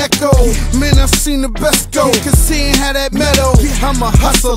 echo. Man, I've seen the best go, cause seeing how that metal. I'm a hustler,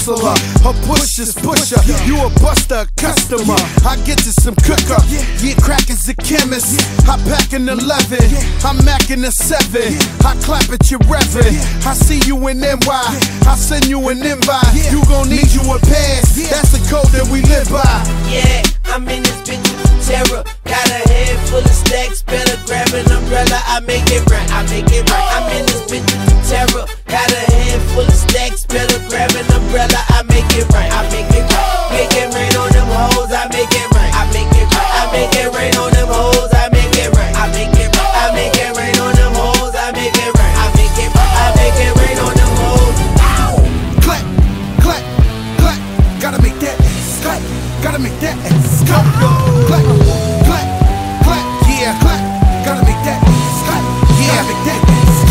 a pusher's pusher. You a buster, a customer. I get you some cooker. Yeah, crack is a chemist. I pack an 11. I'm macking a 7. I clap at your revving. I see you in NY. I send you an invite. You gon' need you a pass. That's the code that we live by. Yeah, I'm in this bitch with terror. Got a head full of stacks. Better grab an umbrella. I make it right. I make it right. I'm in this bitch with terror. Got a head full of stacks. Better grab an umbrella. I make it right. I make it right. Make it rain on them hoes. I make it right. I make it right. I make it rain on them hoes. I make it right. I make it right. I make it rain on them hoes. I make it right. I make it right. I make it rain on them hoes. Clap, clap, clap. Gotta make that clap. Gotta make that clap. Clap, clap, clap. Yeah, clap. Gotta make that clap. Yeah, make that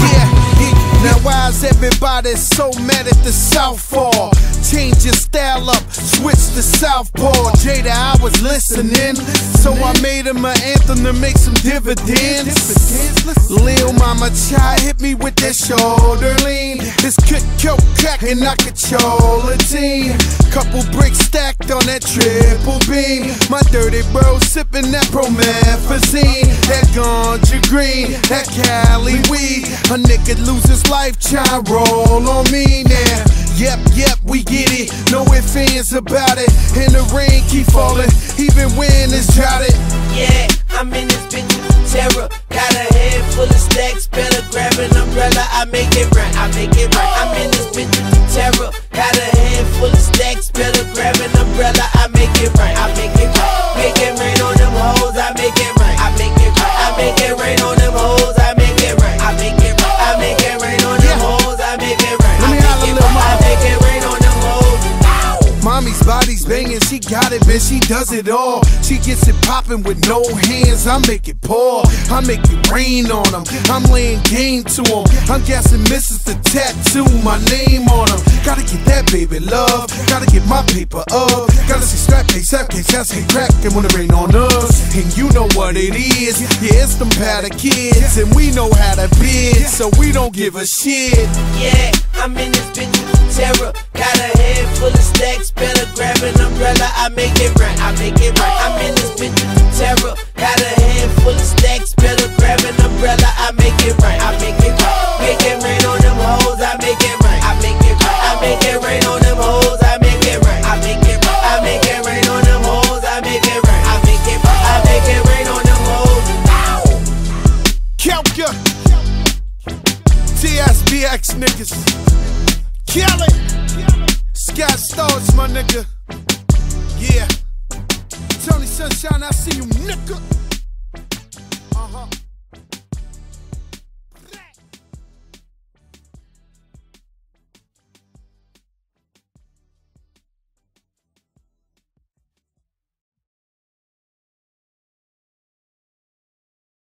yeah. Now why is everybody so mad at the Southpaw? Change your style up, switch to Southpaw. Jada, I was listening, so I made him an anthem to make some dividends. Lil Mama Chai hit me with that shoulder lean. This could coke crack and I control a team. Couple bricks stacked on that triple beam. My dirty bro sipping that promethazine. That ganja green, that Cali weed. A nigga lose his life, try roll on me now. Yep, we get it. No ifs, ands about it. And the rain keep falling, even when it's droughted. Yeah, I'm in this bitch with terror. Got a head full of stacks. Better grab an umbrella. I make it right. I make it right. I'm in this bitch with terror. Got a head full of stacks. Better grab an umbrella. I make it right. I make it right. Make it rain on them hoes. I make it right. I make it right. I make it rain on them hoes. I make it right. I make it right. I make it rain on them hoes. I make it right. I make it right. I make it rain on them hoes. Mommy's body's banging, she got it, man, she does it all. She gets it popping with no hands, I make it pour. I make it rain on them, I'm laying game to them. I'm guessing misses the tattoo, my name on them. Gotta get that baby love, gotta get my paper up. Gotta see strap case, that's hate crack, and when it rain on us. And you know what it is, yeah, it's them powder kids. And we know how to bid, so we don't give a shit. Yeah, I'm in this bitch with terror. Got a head full of stacks. Better grab an umbrella. I make it right. I make it right. I'm in this bitch with terror. Got a head full of stacks. Better grab an umbrella. I make it right. I make it right. Make it rain on them hoes. I make it right. I make it right. I make it rain on them hoes. I make it right. I make it right. I make it rain on them hoes. I make it right. I make it right. I make it rain on them hoes. Kelka, TSBX niggas, kill it. Scott Stars, my nigga. Yeah. Tony Sunshine, I see you, nigga.